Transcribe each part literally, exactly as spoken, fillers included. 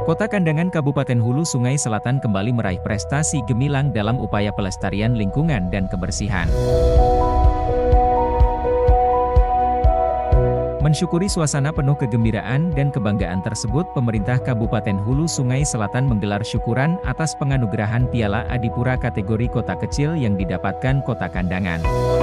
Kota Kandangan Kabupaten Hulu Sungai Selatan kembali meraih prestasi gemilang dalam upaya pelestarian lingkungan dan kebersihan. Mensyukuri suasana penuh kegembiraan dan kebanggaan tersebut, pemerintah Kabupaten Hulu Sungai Selatan menggelar syukuran atas penganugerahan Piala Adipura kategori kota kecil yang didapatkan Kota Kandangan.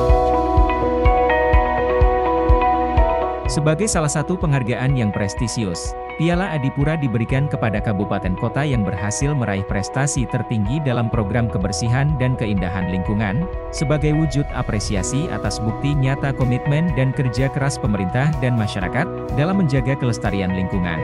Sebagai salah satu penghargaan yang prestisius, Piala Adipura diberikan kepada kabupaten kota yang berhasil meraih prestasi tertinggi dalam program kebersihan dan keindahan lingkungan, sebagai wujud apresiasi atas bukti nyata komitmen dan kerja keras pemerintah dan masyarakat dalam menjaga kelestarian lingkungan.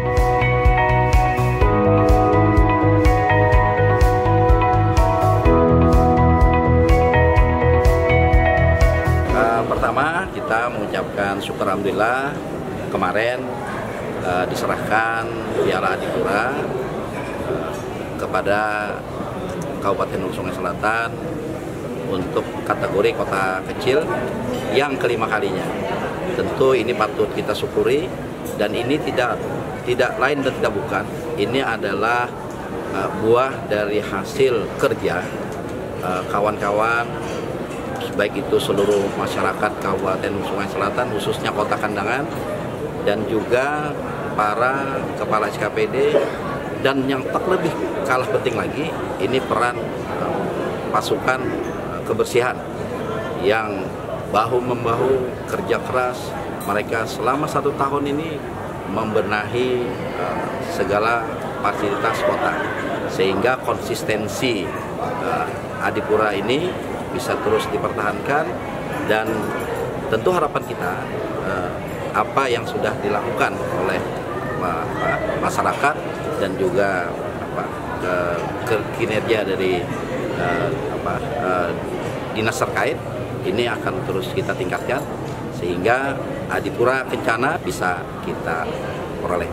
Uh, pertama, kita mengucapkan syukur alhamdulillah kemarin Uh, diserahkan Piala Adipura uh, kepada Kabupaten Hulu Sungai Selatan untuk kategori kota kecil yang kelima kalinya. Tentu ini patut kita syukuri, dan ini tidak tidak lain dan tidak bukan, ini adalah uh, buah dari hasil kerja kawan-kawan, uh, baik itu seluruh masyarakat Kabupaten Hulu Sungai Selatan, khususnya Kota Kandangan, dan juga para kepala S K P D, dan yang tak lebih kalah penting lagi, ini peran uh, pasukan uh, kebersihan yang bahu-membahu kerja keras mereka selama satu tahun ini membenahi uh, segala fasilitas kota, sehingga konsistensi uh, Adipura ini bisa terus dipertahankan. Dan tentu harapan kita, uh, apa yang sudah dilakukan oleh apa, masyarakat dan juga apa, ke, ke kinerja dari uh, apa, uh, dinas terkait ini akan terus kita tingkatkan sehingga Adipura Kencana bisa kita peroleh.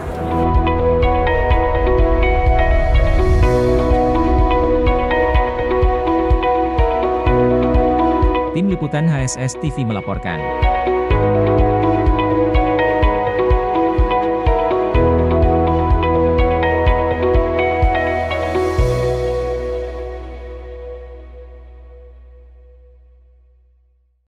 Tim Liputan H S S T V melaporkan.